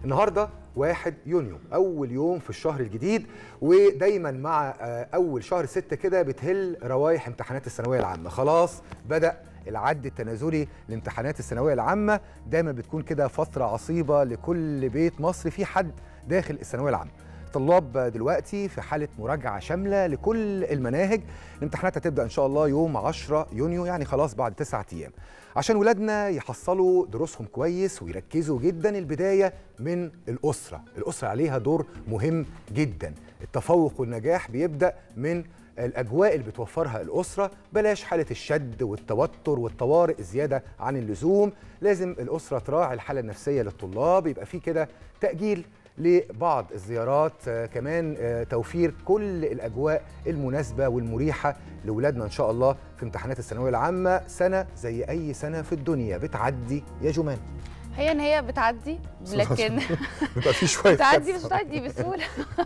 النهارده 1 يونيو أول يوم في الشهر الجديد، ودايما مع أول شهر 6 كده بتهل روايح امتحانات الثانوية العامة. خلاص بدأ العد التنازلي لامتحانات الثانوية العامة. دايما بتكون كده فترة عصيبة لكل بيت مصري في حد داخل الثانوية العامة. الطلاب دلوقتي في حالة مراجعة شاملة لكل المناهج. الامتحانات هتبدأ إن شاء الله يوم 10 يونيو، يعني خلاص بعد 9 أيام، عشان ولادنا يحصلوا دروسهم كويس ويركزوا جدا. البداية من الأسرة عليها دور مهم جدا. التفوق والنجاح بيبدأ من الأجواء اللي بتوفرها الأسرة. بلاش حالة الشد والتوتر والطوارئ زيادة عن اللزوم. لازم الأسرة تراعي الحالة النفسية للطلاب، يبقى في كده تأجيل لبعض الزيارات، كمان توفير كل الأجواء المناسبة والمريحة لولادنا إن شاء الله في امتحانات الثانوية العامة. سنة زي أي سنة في الدنيا بتعدي يا جمان. هي بتعدي، لكن بيبقى في شوية بتعدي مش بتعدي بسهولة.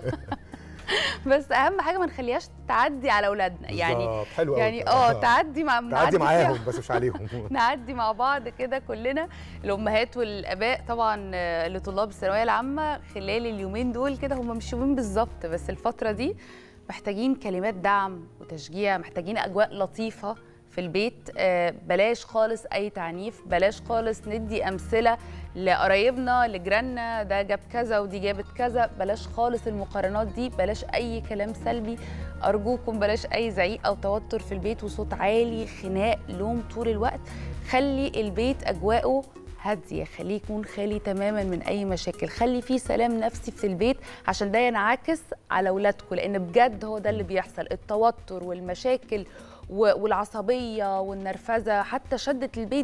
بس اهم حاجه ما نخليهاش تعدي على اولادنا، يعني حلو يعني تعدي معاهم بس مش عليهم. نعدي مع بعض كده كلنا، الامهات والاباء طبعا لطلاب الثانويه العامه خلال اليومين دول كده. هم مش يومين بالظبط، بس الفتره دي محتاجين كلمات دعم وتشجيع، محتاجين اجواء لطيفه في البيت. بلاش خالص اي تعنيف، بلاش خالص ندي امثله لقرايبنا لجيراننا، ده جاب كذا ودي جابت كذا. بلاش خالص المقارنات دي، بلاش اي كلام سلبي ارجوكم، بلاش اي زعيق او توتر في البيت وصوت عالي، خناق، لوم طول الوقت. خلي البيت اجواءه هاديه، خليه يكون خالي تماما من اي مشاكل، خلي فيه سلام نفسي في البيت عشان ده ينعكس على اولادكم، لان بجد هو ده اللي بيحصل. التوتر والمشاكل والعصبيه والنرفزه، حتى شده البيت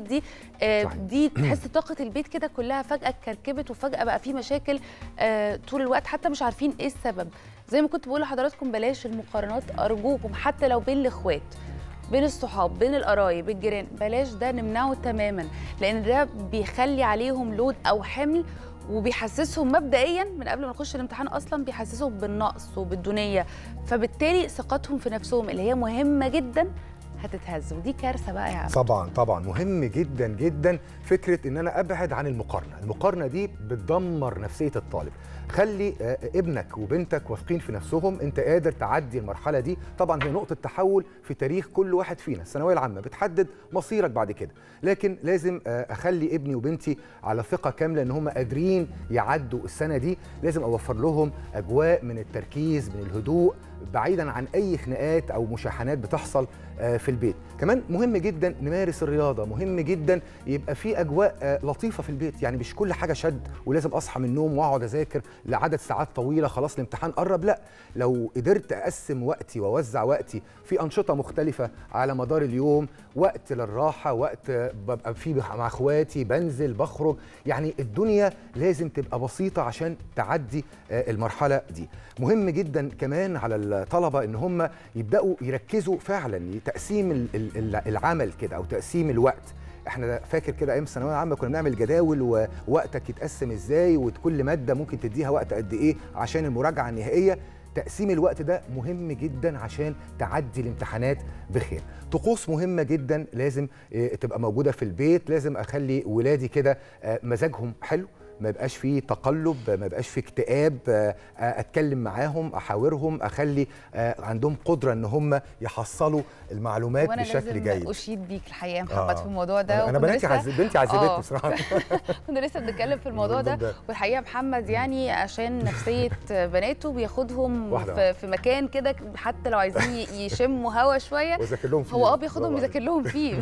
دي تحس طاقه البيت كده كلها فجاه اتكركبت، وفجاه بقى في مشاكل طول الوقت، حتى مش عارفين ايه السبب. زي ما كنت بقول لحضراتكم، بلاش المقارنات ارجوكم، حتى لو بين الاخوات، بين الصحاب، بين القرايب، الجيران، بلاش ده، نمنعه تماما، لان ده بيخلي عليهم لود او حمل، وبيحسسهم مبدئيا من قبل ما نخش الامتحان اصلا بيحسسهم بالنقص وبالدونيه، فبالتالي ثقتهم في نفسهم اللي هي مهمه جدا هتتهز، ودي كارثه بقى يا عم. طبعا مهم جدا جدا فكره ان انا ابعد عن المقارنه دي بتدمر نفسيه الطالب. خلي ابنك وبنتك واثقين في نفسهم، انت قادر تعدي المرحله دي. طبعا هي نقطه تحول في تاريخ كل واحد فينا، الثانويه العامه بتحدد مصيرك بعد كده، لكن لازم اخلي ابني وبنتي على ثقه كامله ان هم قادرين يعدوا السنه دي. لازم اوفر لهم اجواء من التركيز، من الهدوء، بعيدا عن اي خناقات او مشاحنات بتحصل في البيت. كمان مهم جدا نمارس الرياضه، مهم جدا يبقى في اجواء لطيفه في البيت، يعني مش كل حاجه شد ولازم اصحى من النوم واقعد اذاكر لعدد ساعات طويله خلاص الامتحان قرب. لا، لو قدرت اقسم وقتي واوزع وقتي في انشطه مختلفه على مدار اليوم، وقت للراحه، وقت ببقى فيه مع اخواتي، بنزل بخرج، يعني الدنيا لازم تبقى بسيطه عشان تعدي المرحله دي. مهم جدا كمان على الطلبه ان هم يبداوا يركزوا فعلا تقسيم العمل كده او تقسيم الوقت. احنا فاكر كده ايام الثانويه العامه كنا بنعمل جداول ووقتك يتقسم ازاي، وكل ماده ممكن تديها وقت قد ايه عشان المراجعه النهائيه. تقسيم الوقت ده مهم جدا عشان تعدي الامتحانات بخير. طقوس مهمه جدا لازم تبقى موجوده في البيت. لازم اخلي ولادي كده مزاجهم حلو، ما يبقاش فيه تقلب، ما يبقاش فيه اكتئاب، اتكلم معاهم، احاورهم، اخلي عندهم قدره ان هم يحصلوا المعلومات بشكل جيد. وانا لازم اشيد بيك الحقيقه يا محمد في الموضوع ده. انا بنتي عذبتني بصراحه. كنا لسه بنتكلم في الموضوع ده، والحقيقه محمد يعني عشان نفسيه بناته بياخدهم في مكان كده، حتى لو عايزين يشموا هوا شويه ويذاكر لهم فيه. هو بياخدهم يذاكر لهم فيه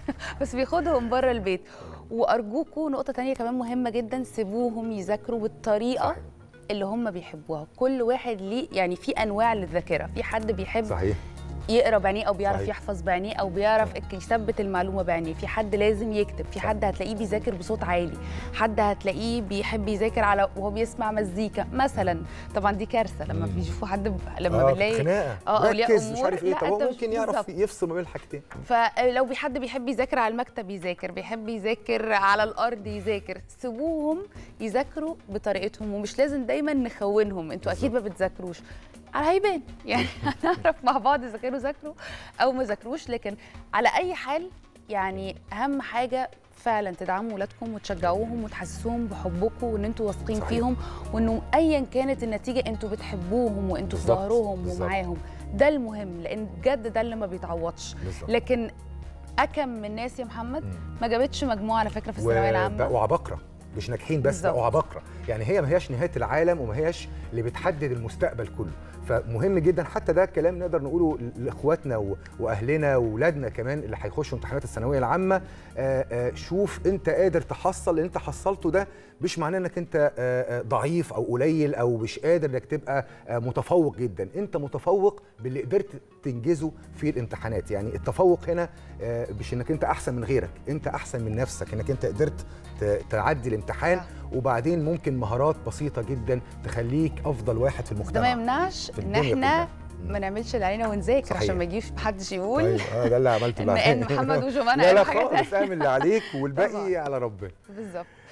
بس بياخدهم بره البيت. وارجوكوا نقطه ثانيه كمان مهمه جدا، سيبوهم يذاكروا بالطريقه صحيح اللي هم بيحبوها. كل واحد ليه يعني في انواع للذاكره، في حد بيحب صحيح يقرا بعينيه او بيعرف صحيح يحفظ بعينيه او بيعرف يثبت المعلومه بعينيه، في حد لازم يكتب، في حد هتلاقيه بيذاكر بصوت عالي، حد هتلاقيه بيحب يذاكر على وهو بيسمع مزيكا مثلا. طبعا دي كارثه لما بيشوفوا حد، لما بنلاقي خناقه ركز مش عارف ايه، طب هو ممكن يعرف يفصل ما بين الحاجتين. فلو حد بيحب يذاكر على المكتب يذاكر، بيحب يذاكر على الارض يذاكر، سيبوهم يذاكروا بطريقتهم، ومش لازم دايما نخونهم. انتوا اكيد ما بتذاكروش، على هيبان يعني هنعرف مع بعض اذا كانوا ذاكروا او ما ذاكروش، لكن على اي حال يعني اهم حاجه فعلا تدعموا ولادكم وتشجعوهم وتحسسوهم بحبكم وان انتوا واثقين صحيح. فيهم، وانه ايا كانت النتيجه انتوا بتحبوهم وانتوا في بالظبط، ظهرهم بالظبط. ومعاهم. ده المهم، لان بجد ده اللي ما بيتعوضش. بالظبط. لكن اكم من ناس يا محمد ما جابتش مجموعه على فكره في الثانويه العامه، بقوا عباقره، مش ناجحين بس، بالظبط. بقوا عباقره. يعني هي ما هياش نهايه العالم وما هياش اللي بتحدد المستقبل كله. فمهم جدا، حتى ده كلام نقدر نقوله لاخواتنا واهلنا واولادنا كمان اللي هيخشوا امتحانات الثانويه العامه. شوف انت قادر تحصل اللي انت حصلته، ده مش معناه انك انت ضعيف او قليل او مش قادر انك تبقى متفوق جدا. انت متفوق باللي قدرت تنجزه في الامتحانات. يعني التفوق هنا مش انك انت احسن من غيرك، انت احسن من نفسك، انك انت قدرت تعدي الامتحان. وبعدين ممكن مهارات بسيطه جدا تخليك افضل واحد في المجتمع. ده ما يمنعش ان احنا ما نعملش اللي علينا ونذاكر. صحيح. عشان ما يجيش محدش يقول ده اللي عملته ان محمد وجمان لا قالوا لا حاجه خالص، اعمل اللي عليك والباقي على ربنا. بالظبط.